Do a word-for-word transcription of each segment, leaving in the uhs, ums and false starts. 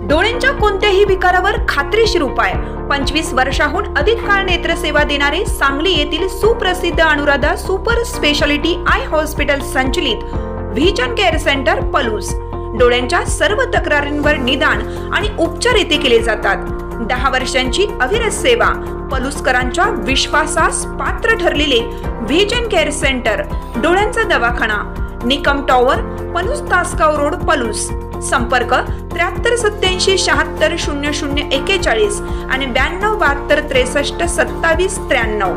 डोळ्यांच्या कोणत्याही विकारावर खात्रीशीर उपाय। पंचवीस वर्षाहून अधिक काळ नेत्रसेवा देणारे सांगली येथील सुप्रसिद्ध Anuradha super speciality eye hospital संचलित व्हिजन केअर सेंटर पलूस। डोळ्यांच्या सर्व तक्रारींवर निदान आणि उपचार येथे केले जातात। दहा वर्षांची अविरत सेवा, पलूसकरांच्या विश्वासास पात्र ठरलेले व्हिजन केअर सेंटर, डोळ्यांचा दवाखाना, निकम टॉवर, पलूस तासगाव रोड, पलूस। संपर्क त्र्याहत्तर सत्याऐंशी शहात्तर शून्य शून्य एक्केचाळीस आणि ब्याण्णव बहात्तर त्रेसष्ट सत्तावीस त्र्याण्णव।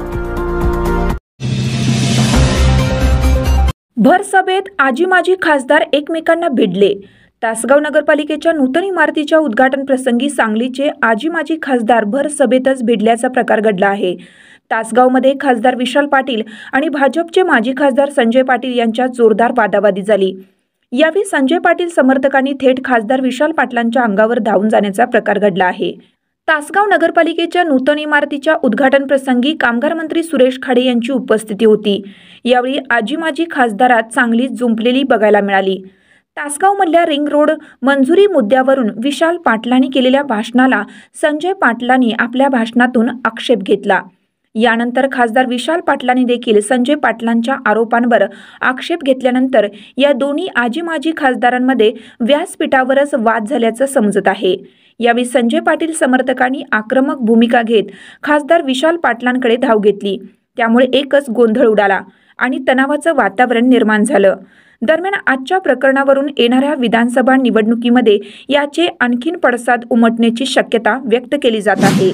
भर सभेत आजी माजी खासदार एकमेकांना भिडले। तासगाव नगरपालिकेच्या नूतन इमारतीच्या उद्घाटन प्रसंगी सांगलीचे आजी माजी खासदार भर सभेतच भिडल्याचा प्रकार घडला आहे। तासगावमध्ये खासदार विशाल पाटील आणि भाजपचे माजी खासदार संजय पाटील यांच्यात जोरदार वादावादी झाली। यावेळी संजय पाटील समर्थकांनी थेट खासदार विशाल पाटलांच्या अंगावर धावून जाण्याचा प्रकार घडला आहे। तासगाव नगरपालिकेच्या नूतन इमारतीच्या उद्घाटन प्रसंगी कामगार मंत्री सुरेश खाडे यांची उपस्थिती होती। यावेळी आजी माजी खासदारात चांगली जुंपलेली बघायला मिळाली। तासगावमधल्या रिंग रोड मंजुरी मुद्द्यावरून विशाल पाटलांनी केलेल्या भाषणाला संजय पाटलांनी आपल्या भाषणातून आक्षेप घेतला। यानंतर खासदार विशाल पाटलांनी देखील संजय पाटलांच्या आरोपांवर आक्षेप घेतल्यानंतर या दोन्ही आजी माजी खासदारांमध्ये व्यासपीठावरच वाद झाल्याचं समजत आहे। यावेळी संजय पाटील समर्थकांनी आक्रमक भूमिका घेत खासदार विशाल पाटलांकडे धाव घेतली। त्यामुळे एकच गोंधळ उडाला आणि तणावाचं वातावरण निर्माण झालं। दरम्यान आजच्या प्रकरणावरून येणाऱ्या विधानसभा निवडणुकीमध्ये याचे आणखीन पडसाद उमटण्याची शक्यता व्यक्त केली जात आहे।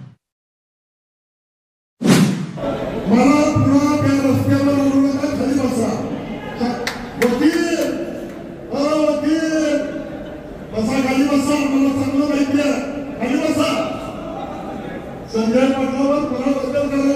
मला पुन्हा त्या रस्त्यावर उडू नका, खाली बसा। वकील अ वकील बसा, खाली बसा, मला चांगलं माहिती आहे, खाली बसा। संजय पाटलावर पुन्हा बदल